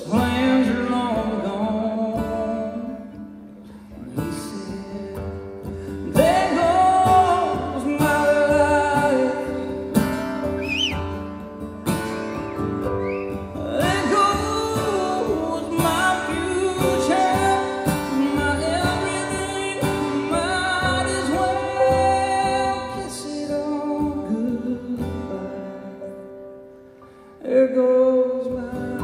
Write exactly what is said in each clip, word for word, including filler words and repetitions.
plans are long gone. He said, there goes my life, there goes my future, my everything. Might as well kiss it all goodbye. There goes my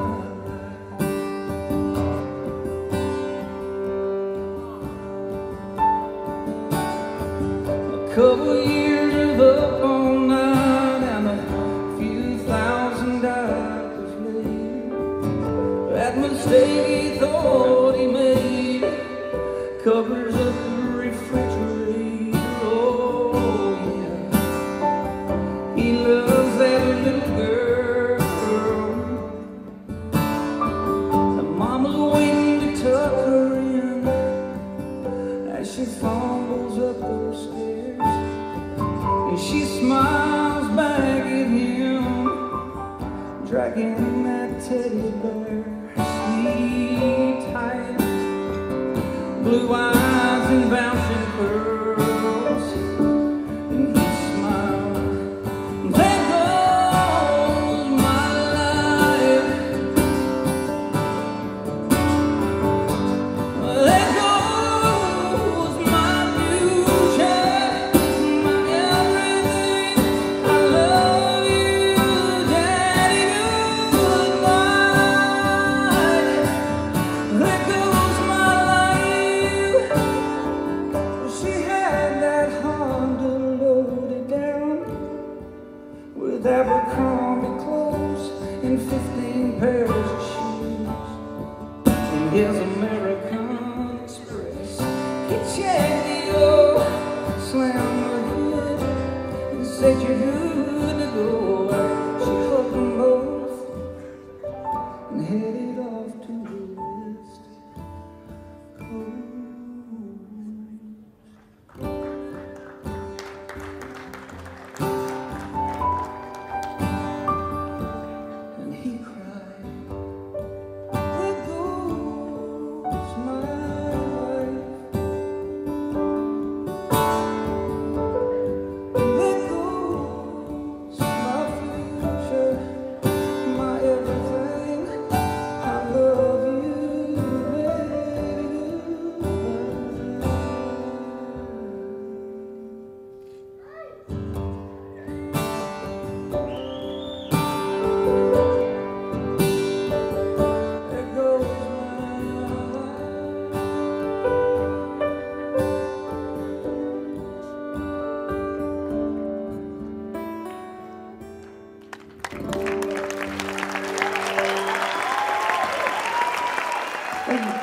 couple years of up all night and a few thousand dollars later, that mistake he thought he made covers up the refrigerator. Oh yeah, he loves that little girl. The mama's waiting to tuck her in as she fumbles up those stairs. And she smiles back at him, dragging that teddy bear. Sweet, tight, blue eyes and bouncing curls. And he smiled. There goes my life. There goes my future. With Abercrombie clothes and fifteen pairs of shoes, and his American Express, he checked the old, slammed the hood, and said, you're good to go. She hugged them both and headed off to the west coast. Thank you.